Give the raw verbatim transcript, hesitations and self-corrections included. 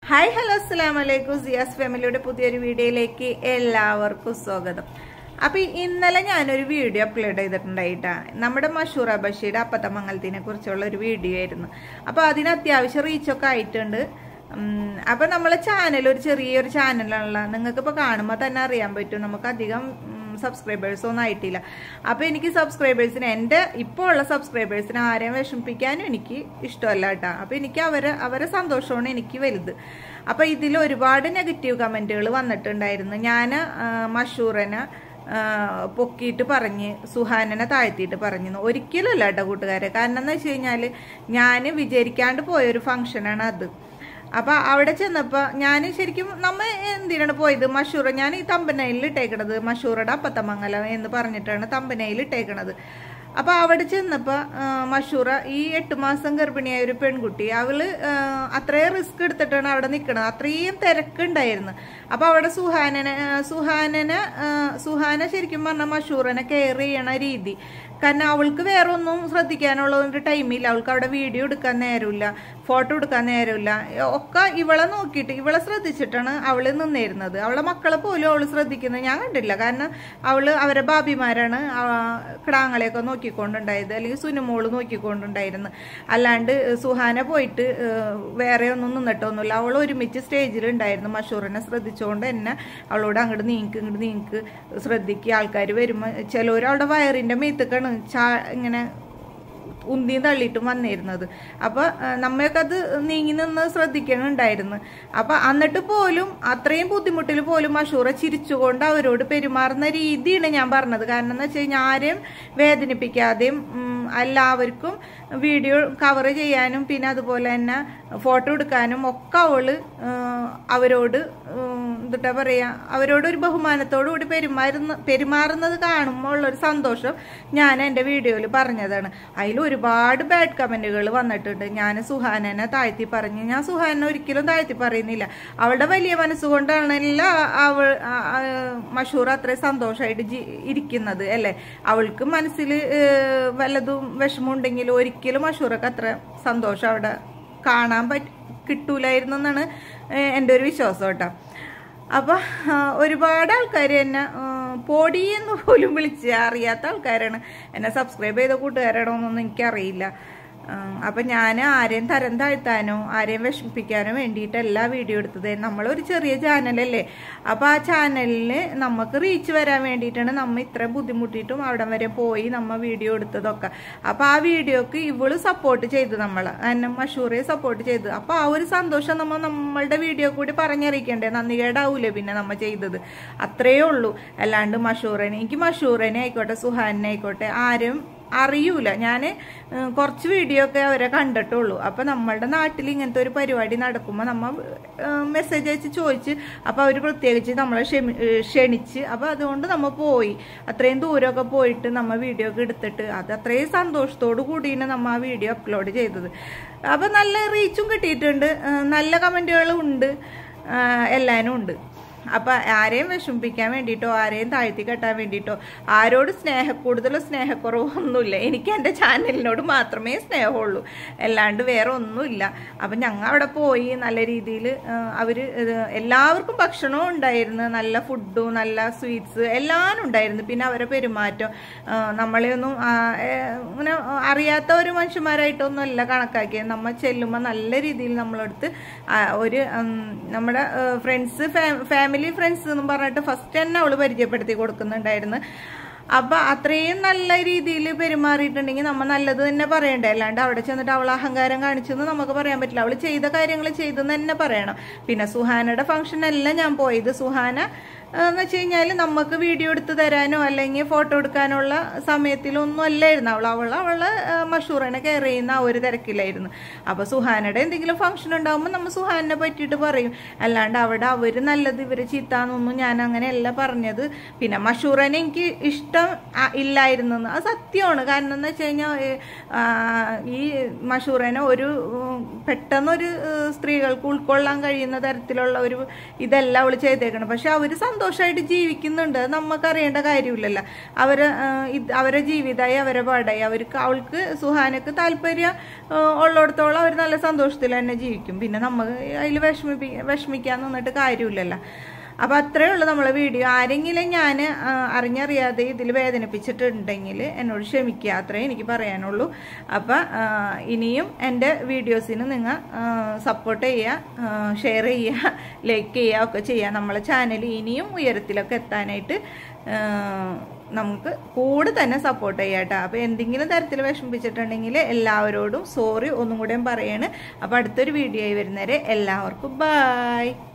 Hi hello അസ്സലാമു അലൈക്കും. സിയാസ് ഫാമിലിയുടെ പുതിയൊരു വീഡിയോയിലേക്ക് എല്ലാവർക്കും സ്വാഗതം. അപ്പോൾ ഇന്നലെ ഞാനൊരു വീഡിയോ അപ്ലോഡ് ചെയ്തിട്ടുണ്ടായിട്ടാ. നമ്മുടെ മഷൂറ ബഷീർ അപ്പത്തമംഗലത്തിനെ കുറിച്ചുള്ള ഒരു വീഡിയോ ആയിരുന്നു. അപ്പോൾ അതിന് അത്യാവശ്യം റീച്ചൊക്കെ ആയിട്ടുണ്ട്. അപ്പോൾ നമ്മളെ ചാനൽ ഒരു ചെറിയൊരു ചാനലുള്ള നിങ്ങൾക്ക് ഇപ്പോൾ കാണുമ്പോൾ തന്നെ അറിയാൻ പറ്റും നമുക്ക് അധികം സബ്സ്ക്രൈബേഴ്സ് ഒന്നും ആയിട്ടില്ല. അപ്പോൾ എനിക്ക് സബ്സ്ക്രൈബേഴ്സിന് എൻ്റെ ഇപ്പോൾ ഉള്ള സബ്സ്ക്രൈബേഴ്സിനെ ആരെയും വിഷമിപ്പിക്കാനും എനിക്ക് ഇഷ്ടമല്ല കേട്ടോ. അപ്പോൾ എനിക്ക് അവരെ അവരെ സന്തോഷമാണ് എനിക്ക് വലുത്. അപ്പോൾ ഇതിൽ ഒരുപാട് നെഗറ്റീവ് കമൻറ്റുകൾ വന്നിട്ടുണ്ടായിരുന്നു. ഞാൻ മഷൂറിനെ പൊക്കിയിട്ട് പറഞ്ഞ് സുഹാനനെ താഴ്ത്തിയിട്ട് പറഞ്ഞു. ഒരിക്കലും അല്ല കേട്ടോ കൂട്ടുകാരെ. കാരണം എന്ന് വെച്ച് കഴിഞ്ഞാൽ ഞാൻ വിചാരിക്കാണ്ട് പോയൊരു ഫംഗ്ഷനാണ് അത്. അപ്പൊ അവിടെ ചെന്നപ്പോ ഞാൻ ശരിക്കും നമ്മ എന്തിനാണ് പോയത്, മഷൂറ ഞാൻ ഈ തമ്പനയിൽ ഇട്ടേക്കണത് മഷൂറുടെ അപ്പത്തമംഗലം എന്ന് പറഞ്ഞിട്ടാണ് തമ്പനയിൽ ഇട്ടേക്കണത്. അപ്പൊ അവിടെ ചെന്നപ്പോ മഷൂറ ഈ എട്ട് മാസം ഗർഭിണിയായ ഒരു പെൺകുട്ടി, അവള് അത്രയും റിസ്ക് എടുത്തിട്ടാണ് അവിടെ നിൽക്കണത്. അത്രയും തിരക്കുണ്ടായിരുന്നു. അപ്പൊ അവിടെ സുഹാനനെ സുഹാനനെ സുഹാന ശരിക്കും പറഞ്ഞാൽ മഷൂറിനെ കെയർ ചെയ്യണ രീതി, കാരണം അവൾക്ക് വേറെ ഒന്നും ശ്രദ്ധിക്കാനുള്ള ഒരു ടൈമില്ല. അവൾക്ക് അവിടെ വീഡിയോ എടുക്കാൻ നേരമില്ല, ഫോട്ടോ എടുക്കാൻ നേരമില്ല. ഒക്കെ ഇവളെ നോക്കിയിട്ട് ഇവളെ ശ്രദ്ധിച്ചിട്ടാണ് അവള് നിന്നിരുന്നത്. അവളെ മക്കളെ പോലും അവള് ശ്രദ്ധിക്കുന്നത് ഞാൻ കണ്ടില്ല. കാരണം അവള് അവരെ ബാബിമാരാണ് കിടാങ്ങളെയൊക്കെ നോക്കിക്കൊണ്ടുണ്ടായത്, അല്ലെങ്കിൽ സുനുമോള് നോക്കിക്കൊണ്ടുണ്ടായിരുന്നു. അല്ലാണ്ട് സുഹാന പോയിട്ട് വേറെ ഒന്നും നിന്നിട്ടൊന്നുമില്ല. അവൾ ഒരുമിച്ച് സ്റ്റേജിലുണ്ടായിരുന്നു. മഷൂറിനെ ശ്രദ്ധിച്ചുകൊണ്ട് തന്നെ അവളോട് അങ്ങോട്ട് നീക്ക് ഇങ്ങോട്ട് നീക്ക് ശ്രദ്ധിക്കുക. ആൾക്കാർ വരുമ്പോൾ ചിലവർ അവളുടെ വയറിന്റെ മേത്തക്കാണ് ചാ ഇങ്ങനെ ഉന്തിയും തള്ളിയിട്ടും വന്നിരുന്നത്. അപ്പൊ നമ്മയൊക്കെ അത് നീങ്ങി നിന്ന് ശ്രദ്ധിക്കണുണ്ടായിരുന്നു. അപ്പൊ എന്നിട്ട് പോലും അത്രയും ബുദ്ധിമുട്ടിൽ പോലും മഷൂറ ചിരിച്ചുകൊണ്ട് അവരോട് പെരുമാറുന്ന രീതിയാണ് ഞാൻ പറഞ്ഞത്. കാരണം എന്ന് വെച്ച് കഴിഞ്ഞാൽ ആരെയും വേദനിപ്പിക്കാതെയും എല്ലാവർക്കും വീഡിയോ കവർ ചെയ്യാനും പിന്നെ അതുപോലെ തന്നെ ഫോട്ടോ എടുക്കാനും ഒക്കെ അവള് അവരോട് എന്താ പറയാ അവരോട് ഒരു ബഹുമാനത്തോടു കൂടി പെരുമാറുന്ന പെരുമാറുന്നത് കാണുമ്പോൾ ഉള്ളൊരു സന്തോഷം ഞാൻ എൻ്റെ വീഡിയോയിൽ പറഞ്ഞതാണ്. അതിൽ ഒരുപാട് ബാഡ് കമന്റുകൾ വന്നിട്ടുണ്ട്. ഞാൻ സുഹാനനെ താഴ്ത്തി പറഞ്ഞു. ഞാൻ സുഹാനെ ഒരിക്കലും താഴ്ത്തി പറയുന്നില്ല. അവളുടെ വലിയ മനസ്സുകൊണ്ടാണല്ല അവൾ മഷൂർ അത്രയും സന്തോഷമായിട്ട് ഇരിക്കുന്നത് അല്ലേ. അവൾക്ക് മനസ്സിൽ വല്ലതും വിഷമമുണ്ടെങ്കിൽ ഒരിക്കലും മഷൂറൊക്കെ അത്ര സന്തോഷം അവിടെ കാണാൻ പറ്റ കിട്ടൂലായിരുന്നു എന്നാണ് എൻ്റെ ഒരു വിശ്വാസം കേട്ടോ. അപ്പൊ ഒരുപാട് ആൾക്കാർ എന്നെ പോടി എന്ന് പോലും വിളിച്ച് അറിയാത്ത ആൾക്കാരാണ്. എന്നെ സബ്സ്ക്രൈബ് ചെയ്ത കൂട്ടുകാരാണോ എന്നൊന്നും എനിക്കറിയില്ല. അപ്പം ഞാൻ ആരെയും തരം താഴ്ത്താനോ ആരെയും വിഷമിപ്പിക്കാനോ വേണ്ടിയിട്ടല്ല വീഡിയോ എടുത്തത്. നമ്മളൊരു ചെറിയ ചാനലല്ലേ. അപ്പോൾ ആ ചാനലിൽ നമുക്ക് റീച്ച് വരാൻ വേണ്ടിയിട്ടാണ് നമ്മൾ ഇത്ര ബുദ്ധിമുട്ടിയിട്ടും അവിടെ വരെ പോയി നമ്മൾ വീഡിയോ എടുത്തതൊക്കെ. അപ്പോൾ ആ വീഡിയോക്ക് ഇവള് സപ്പോർട്ട് ചെയ്ത് നമ്മളെ എന്നെ മഷൂറെ സപ്പോർട്ട് ചെയ്ത്. അപ്പോൾ ആ ഒരു സന്തോഷം നമ്മൾ നമ്മളുടെ വീഡിയോ കൂടി പറഞ്ഞറിയിക്കണ്ടേ. നന്ദികേടാവൂലേ പിന്നെ നമ്മൾ ചെയ്തത്. അത്രയേ ഉള്ളൂ. അല്ലാണ്ട് മഷൂറനെ എനിക്ക് മഷൂറനെ ആയിക്കോട്ടെ സുഹാനെ ആയിക്കോട്ടെ ആരും അറിയൂല. ഞാൻ കുറച്ച് വീഡിയോ ഒക്കെ അവരെ കണ്ടിട്ടുള്ളൂ. അപ്പം നമ്മളുടെ നാട്ടിൽ ഇങ്ങനത്തെ ഒരു പരിപാടി നടക്കുമ്പോൾ നമ്മൾ മെസ്സേജ് അയച്ച് ചോദിച്ച് അപ്പോൾ അവർ പ്രത്യേകിച്ച് നമ്മളെ ക്ഷമി ക്ഷണിച്ച് അപ്പോൾ അതുകൊണ്ട് നമ്മൾ പോയി അത്രയും ദൂരമൊക്കെ പോയിട്ട് നമ്മൾ വീഡിയോ ഒക്കെ എടുത്തിട്ട് അത് അത്രയും സന്തോഷത്തോടു കൂടിയാണ് നമ്മൾ ആ വീഡിയോ അപ്ലോഡ് ചെയ്തത്. അപ്പം നല്ല റീച്ചും കിട്ടിയിട്ടുണ്ട്, നല്ല കമൻറ്റുകളും ഉണ്ട്, എല്ലാവരും ഉണ്ട്. അപ്പം ആരെയും വിഷമിപ്പിക്കാൻ വേണ്ടിയിട്ടോ ആരെയും താഴ്ത്തി കെട്ടാൻ വേണ്ടിയിട്ടോ ആരോട് സ്നേഹ കൂടുതലോ സ്നേഹക്കുറവൊന്നുമില്ല. എനിക്ക് എൻ്റെ ചാനലിനോട് മാത്രമേ സ്നേഹമുള്ളൂ, അല്ലാണ്ട് വേറെ ഒന്നുമില്ല. അപ്പം ഞങ്ങൾ അവിടെ പോയി നല്ല രീതിയിൽ അവർ എല്ലാവർക്കും ഭക്ഷണവും ഉണ്ടായിരുന്നു, നല്ല ഫുഡും നല്ല സ്വീറ്റ്സ് എല്ലാം ഉണ്ടായിരുന്നു. പിന്നെ അവരെ പെരുമാറ്റം നമ്മളെ ഒന്നും ഇങ്ങനെ അറിയാത്ത ഒരു മനുഷ്യന്മാരായിട്ടൊന്നും അല്ല കണക്കാക്കിയത്. നമ്മൾ ചെല്ലുമ്പോൾ നല്ല രീതിയിൽ നമ്മളെടുത്ത് ഒരു നമ്മുടെ ഫ്രണ്ട്സ് ഫാമിലി ഫ്രണ്ട്സ് എന്നും പറഞ്ഞിട്ട് ഫസ്റ്റ് തന്നെ അവള് പരിചയപ്പെടുത്തി കൊടുക്കുന്നുണ്ടായിരുന്നു. അപ്പൊ അത്രയും നല്ല രീതിയിൽ പെരുമാറിയിട്ടുണ്ടെങ്കിൽ നമ്മൾ നല്ലത് തന്നെ പറയണ്ടേ. അല്ലാണ്ട് അവിടെ ചെന്നിട്ട് അവൾ അഹങ്കാരം കാണിച്ചെന്ന് നമുക്ക് പറയാൻ പറ്റില്ല. അവള് ചെയ്ത കാര്യങ്ങൾ ചെയ്തെന്ന് തന്നെ പറയണം. പിന്നെ സുഹാനയുടെ ഫംഗ്ഷനല്ല ഞാൻ പോയത്. സുഹാന എന്ന് വെച്ച് കഴിഞ്ഞാൽ നമുക്ക് വീഡിയോ എടുത്ത് തരാനോ അല്ലെങ്കിൽ ഫോട്ടോ എടുക്കാനുള്ള സമയത്തിലൊന്നും അല്ലായിരുന്നു അവൾ അവൾ അവളെ മഷൂറിനെ കെയർ ചെയ്യുന്ന ആ ഒരു തിരക്കിലായിരുന്നു. അപ്പോൾ സുഹാനയുടെ എന്തെങ്കിലും ഫംഗ്ഷൻ ഉണ്ടാകുമ്പോൾ നമ്മൾ സുഹാനെ പറ്റിയിട്ട് പറയും. അല്ലാണ്ട് അവിടെ അവർ നല്ലത് ഇവർ ചീത്താന്നൊന്നും ഞാൻ അങ്ങനെയല്ല പറഞ്ഞത്. പിന്നെ മഷൂറിനെ എനിക്ക് ഇഷ്ടം ഇല്ലായിരുന്നു, അത് സത്യമാണ്. കാരണം എന്ന് വെച്ച് കഴിഞ്ഞാൽ ഈ മഷൂറിനെ ഒരു പെട്ടെന്നൊരു സ്ത്രീകൾക്ക് ഉൾക്കൊള്ളാൻ കഴിയുന്ന തരത്തിലുള്ള ഒരു ഇതല്ല അവൾ ചെയ്തേക്കണം. പക്ഷെ അവർ സന്തോഷമായിട്ട് ജീവിക്കുന്നുണ്ട്. നമുക്കറിയേണ്ട കാര്യമില്ലല്ലോ. അവർ അവരെ ജീവിതമായി അവരെ പാടായി അവർക്ക് അവൾക്ക് സുഹാനക്ക് താല്പര്യം ഉള്ളിടത്തോളം അവർ നല്ല സന്തോഷത്തിൽ തന്നെ ജീവിക്കും. പിന്നെ നമുക്ക് അതിൽ വിഷമിപ്പി വിഷമിക്കാൻ നിന്നിട്ട് കാര്യമില്ലല്ലോ. അപ്പം അത്രയേ ഉള്ളൂ നമ്മളെ വീഡിയോ. ആരെങ്കിലും ഞാൻ അറിഞ്ഞറിയാതെ ഇതിൽ വേദനിപ്പിച്ചിട്ടുണ്ടെങ്കിൽ എന്നോട് ക്ഷമിക്കുക, അത്രേ എനിക്ക് പറയാനുള്ളൂ. അപ്പം ഇനിയും എൻ്റെ വീഡിയോസിന് നിങ്ങൾ സപ്പോർട്ട് ചെയ്യുക, ഷെയർ ചെയ്യുക, ലൈക്ക് ചെയ്യുക ഒക്കെ ചെയ്യുക. നമ്മളെ ചാനൽ ഇനിയും ഉയരത്തിലൊക്കെ എത്താനായിട്ട് നമുക്ക് കൂടെ തന്നെ സപ്പോർട്ട് ചെയ്യാം കേട്ടോ. അപ്പോൾ എന്തെങ്കിലും തരത്തിൽ വിഷമിപ്പിച്ചിട്ടുണ്ടെങ്കിൽ എല്ലാവരോടും സോറി ഒന്നും കൂടെ പറയാണ്. അപ്പോൾ അടുത്തൊരു വീഡിയോ ആയി വരുന്നവരെ എല്ലാവർക്കും ബായ്.